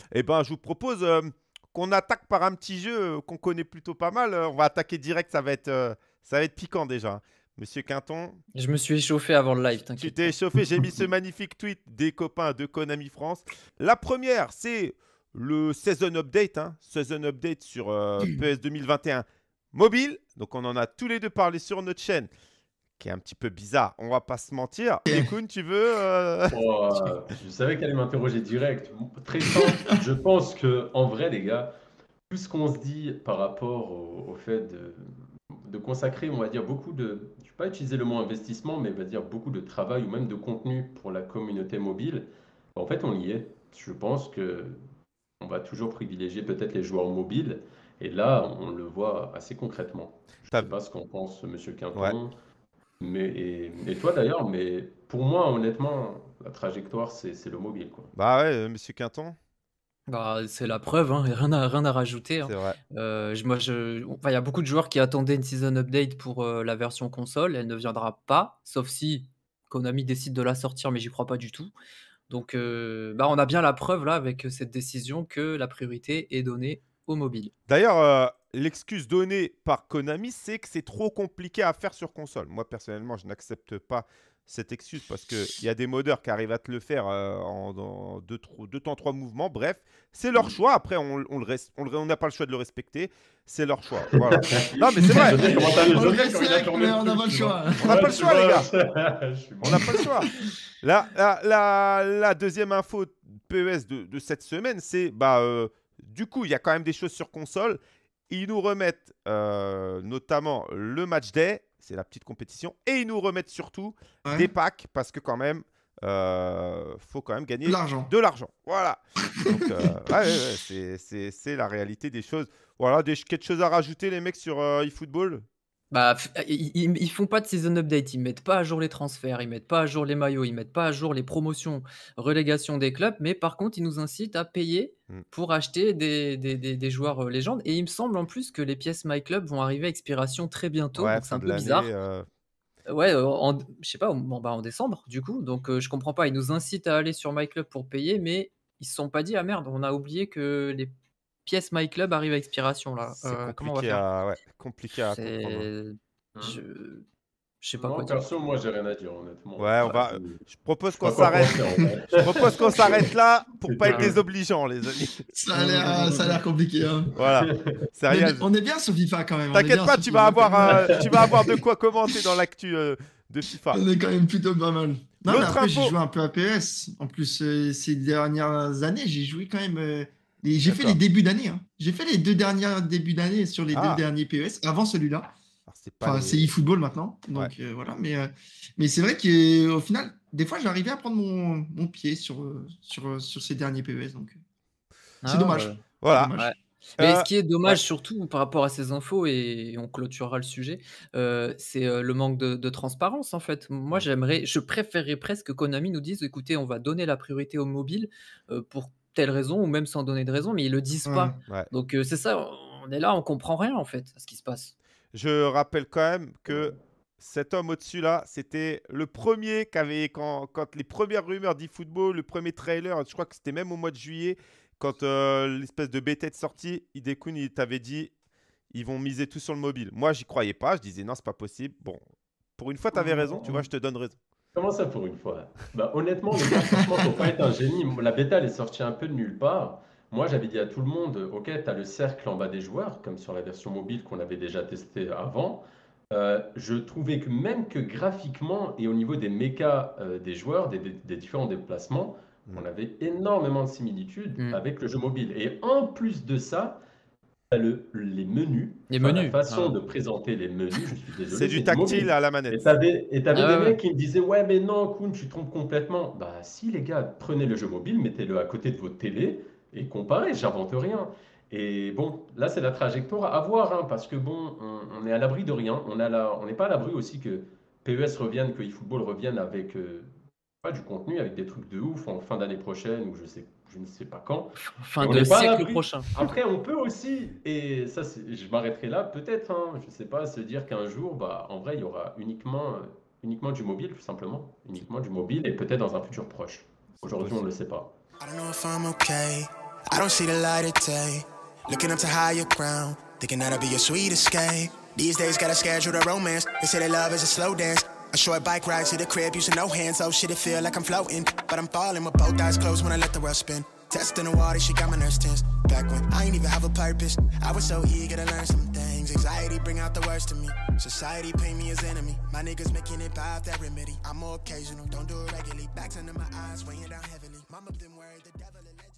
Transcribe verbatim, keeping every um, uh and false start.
Eh ben, je vous propose euh, qu'on attaque par un petit jeu euh, qu'on connaît plutôt pas mal. Euh, On va attaquer direct, ça va être, euh, ça va être piquant déjà. Monsieur Quinton, Je me suis échauffé avant le live, tu t'inquiète t'es pas. échauffé, j'ai mis ce magnifique tweet des copains de Konami France. La première, c'est le Season Update, hein, Season Update sur euh, P S deux mille vingt et un mobile. Donc on en a tous les deux parlé sur notre chaîne, qui est un petit peu bizarre, on va pas se mentir. Ekun, tu veux euh, Oh, euh, je savais qu'elle allait m'interroger direct. Très simple. Je pense que, en vrai, les gars, tout ce qu'on se dit par rapport au, au fait de, de consacrer, on va dire, beaucoup de, je ne vais pas utiliser le mot investissement, mais on va dire beaucoup de travail ou même de contenu pour la communauté mobile, en fait, on y est. Je pense que on va toujours privilégier peut-être les joueurs mobiles, et là, on le voit assez concrètement. Je ne T'as- sais pas ce qu'en pense Monsieur Ouais. Quinton, mais, et, et toi d'ailleurs, mais pour moi, honnêtement, la trajectoire, c'est c'est le mobile, quoi. Bah ouais, euh, Monsieur Quinton, Bah, c'est la preuve, hein, rien à, rien à rajouter. Hein. c'est vrai. Euh, je- moi, je, enfin, il y a beaucoup de joueurs qui attendaient une season update pour euh, la version console. Elle ne viendra pas, sauf si Konami décide de la sortir, mais j'y crois pas du tout. Donc, euh, bah, on a bien la preuve là avec cette décision que la priorité est donnée au mobile. D'ailleurs, euh, l'excuse donnée par Konami, c'est que c'est trop compliqué à faire sur console. Moi, personnellement, je n'accepte pas cette excuse parce qu'il y a des modeurs qui arrivent à te le faire euh, en, en deux, tro- deux temps, trois mouvements. Bref, c'est leur choix. Après, on on le res- on le- on n'a pas le choix de le respecter. C'est leur choix. Voilà. Non, mais c'est vrai. Je sais comment t'as les On le autres quand il a respecte, tourné mais le on n'a truc, pas le tu vois. choix. On n'a Ouais, pas le tu choix, les vois, gars. je suis On n'a pas le choix. La, la, la, la deuxième info P E S de, de cette semaine, c'est bah, euh, du coup, il y a quand même des choses sur console. Ils nous remettent euh, notamment le match day, c'est la petite compétition, et ils nous remettent surtout Ouais. des packs parce que quand même, euh, faut quand même gagner De l'argent. de l'argent. Voilà. Donc, euh, ouais, ouais, ouais, c'est- c'est c'est la réalité des choses. Voilà, des, quelque chose à rajouter, les mecs, sur euh, eFootball? Bah, f- ils, ils- ils font pas de season update, ils mettent pas à jour les transferts, ils mettent pas à jour les maillots, ils mettent pas à jour les promotions, relégations des clubs, mais par contre, ils nous incitent à payer Mm. pour acheter des, des, des- des joueurs euh, légendes. Et il me semble en plus que les pièces My Club vont arriver à expiration très bientôt, Ouais, donc c'est fin un de peu l'année. bizarre. euh, Ouais, euh, en, je sais pas, en, bon, bah, en décembre, du coup, donc euh, je comprends pas. Ils nous incitent à aller sur My Club pour payer, mais ils se sont pas dit, ah merde, on a oublié que les pièces My Club arrivent à expiration là. c'est Euh, comment on va compliqué faire? à, ouais, compliqué à comprendre. C'est. Hein. Je. Je sais pas quoi Non, dire. perso, moi, j'ai rien à dire, honnêtement. Ouais, on Bah, va. je Je propose je sais qu'on pas quoi s'arrête. penser, en vrai. Je propose qu'on s'arrête là pour pas être Ah ouais. désobligeant, les amis. Ça a l'air, euh, ça a l'air compliqué. Hein. Voilà. C'est Mais rien. on est bien sur FIFA quand même. on est T'inquiète bien pas, sur tu FIFA, vas quand avoir, même. euh, tu vas avoir de quoi commenter dans l'actu euh, de FIFA. On est quand même plutôt pas mal. Non, mais L'autre après, j'ai info. joué un peu à P S. En plus, euh, ces dernières années, j'ai joué quand même. euh, les- J'ai fait D'accord. les débuts d'année. Hein. J'ai fait les deux derniers débuts d'année sur les Ah. deux derniers P E S, avant celui-là. Alors, c'est pas Enfin, les- c'est eFootball maintenant. Donc euh, voilà. Mais, euh, mais c'est vrai qu'au final, des fois, j'arrivais à prendre mon, mon pied sur, euh, sur, euh, sur ces derniers P E S. Donc euh, c'est Ah, dommage. ouais. Voilà. C'est dommage. Ouais. Mais Euh, ce qui est dommage ouais. surtout par rapport à ces infos, et on clôturera le sujet, euh, c'est euh, le manque de, de transparence en fait. Moi, Mm. j'aimerais, je préférerais presque que Konami nous dise, écoutez, on va donner la priorité au mobile euh, pour telle raison, ou même sans donner de raison, mais ils le disent Ouais. pas. Ouais. Donc euh, c'est ça, on est là, on comprend rien en fait à ce qui se passe. Je rappelle quand même que cet homme au-dessus là, c'était le premier qui avait, quand, quand les premières rumeurs d'eFootball, le premier trailer, je crois que c'était même au mois de juillet, quand euh, l'espèce de bêta est sortie, Hidekun, il t'avait dit ils vont miser tout sur le mobile. Moi, j'y croyais pas, je disais non, c'est pas possible. Bon, pour une fois, tu avais raison, tu vois, je te donne raison. Comment ça pour une fois? Bah, honnêtement, les gars, franchement, faut pas être un génie. La bêta, elle est sortie un peu de nulle part. Moi, j'avais dit à tout le monde, ok, tu as le cercle en bas des joueurs, comme sur la version mobile qu'on avait déjà testé avant. Euh, je trouvais que même que graphiquement et au niveau des mechas euh, des joueurs, des, des- des différents déplacements, Mm. on avait énormément de similitudes Mm. avec le jeu mobile. Et en plus de ça, t'as le, les menus, Les enfin, la menus. façon Ah. de présenter les menus, je suis désolé, C'est du c'est tactile mobile. à la Et manette. t'avais, et t'avais Ah des ouais, ouais. mecs qui me disaient, ouais, mais non, Koun, tu te trompes complètement. Bah, si, les gars, prenez le jeu mobile, mettez-le à côté de votre télé et comparez, j'invente rien. Et bon, là, c'est la trajectoire à voir, hein, parce que bon, on, on est à l'abri de rien. On a la- on n'est pas à l'abri aussi que P E S revienne, que eFootball revienne avec euh, pas du contenu, avec des trucs de ouf en fin d'année prochaine ou je sais, je ne sais pas quand. Fin Et on de n'est pas à siècle l'abri. prochain. Après, on peut aussi, et ça, c'est- je m'arrêterai là, peut-être, hein, je sais pas, se dire qu'un jour, bah, en vrai, il y aura uniquement, euh, uniquement du mobile, tout simplement. Uniquement du mobile, et peut-être dans un futur proche. C'est Aujourd'hui, on ne possible. le sait pas. I don't know if I'm okay. I don't see the light of day. Looking up to higher ground, thinking that'll be your sweet escape. These days gotta schedule the romance. They say that love is a slow dance. A short bike ride to the crib using no hands. Oh shit, it feel like I'm floating, but I'm falling with both eyes closed when I let the world spin. Testing the water, she got my nerves tense. Back when I ain't even have a purpose, I was so eager to learn some things. Anxiety bring out the worst in me. Society paint me as enemy. My niggas making it by that remedy. I'm more occasional, don't do it regularly. Backs under my eyes, weighing down heavily. Mama been worried, the devil alleged.